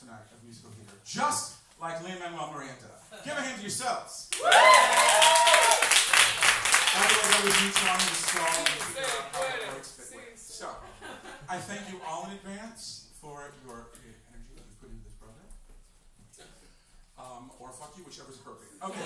tonight of musical theater, just like Lin-Manuel Miranda. Give a hand to yourselves. So, I thank you all in advance for your energy that you put into this program. Or fuck you, whichever's appropriate. Okay.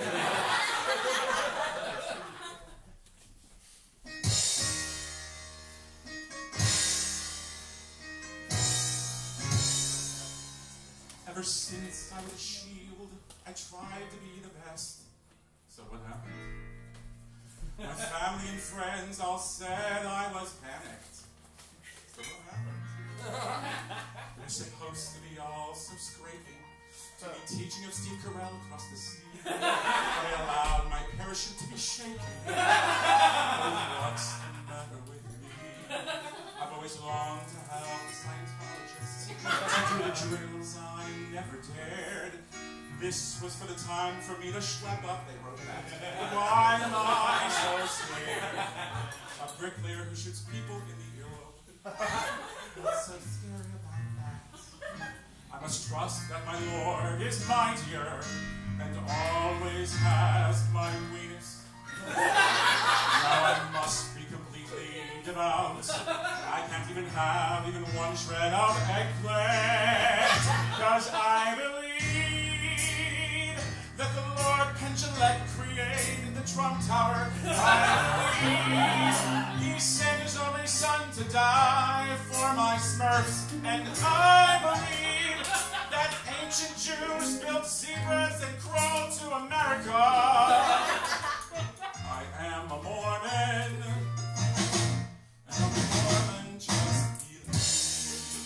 Ever since I was a shield, I tried to be the best. So what happened? My family and friends all said I was panicked. So what happened? We're supposed to be all so scraping, to be teaching of Steve Carell across the sea. I allowed my parachute to be shaken. Oh, what's the matter with me? I've always longed to help Scientologists to do the drills I never dared. This was for the time for me to schlep up, they wrote that. Why am I so scared? A bricklayer who shoots people in the earlobe. What's so scary about that? I must trust that my Lord is mightier and always has my weenus. Now I must be completely devout. I can't even have even one shred of eggplant, because I believe that the Lord Pendulet created the Trump Tower. I believe He sent His only Son to die for my Smurfs, and I believe that ancient Jews built zebras and crawled to America. I am a Mormon, and a Mormon just believes.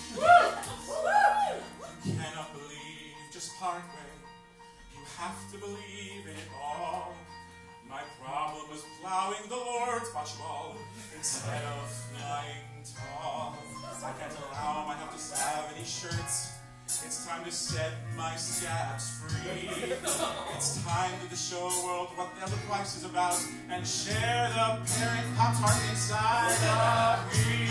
You cannot believe just part way. You have to believe in it all. My problem was plowing the Lord's bocce instead of flying tall. I can't allow my help to salve any shirts. It's time to set my scabs free. It's time to show the world what the other price is about and share the parent Pop-Tart inside of me.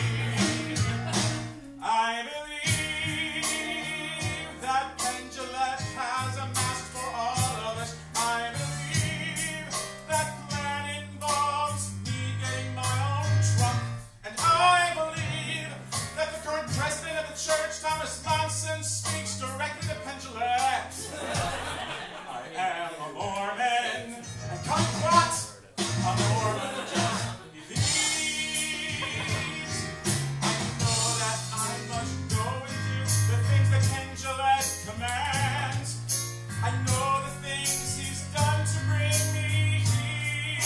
I believe that Pendulet has a mask for all of us. I believe that plan involves me getting my own trunk. And I believe that the current president of the church, Thomas Monson, speaks directly to Pendulet. I am a Mormon, and kumquat, a Mormon just believes. I know that I must go and do the things that Pendulet commands. I know the things he's done to bring me here.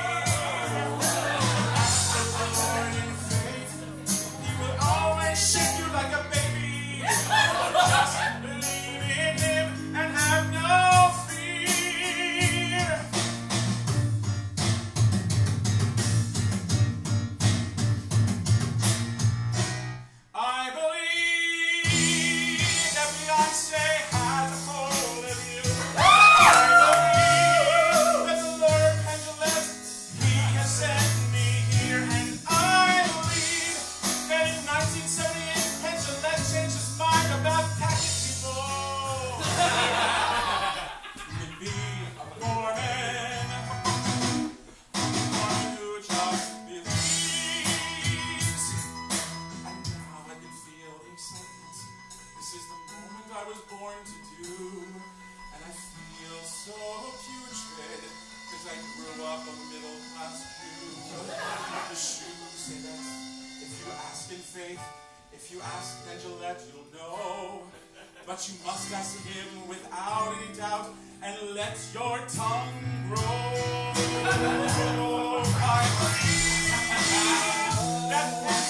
Ask the Lord in faith, He will always shake you like a baby. Just believe in Him and have no fear. I believe that Beyonce has a hold of you. I believe that the Lord Pendulet, He has sent me here. And I believe that in 1978, Pendulet changed his mind about packing people. You can be a Mormon who just believes. And now I can feel the excitement. This is the moment I was born to do. And I feel so putrid because I grew up a middle-class Jew. The shoes say that if you ask in faith, if you ask Pendulet, you'll know. But you must ask Him without any doubt and let your tongue grow. I believe that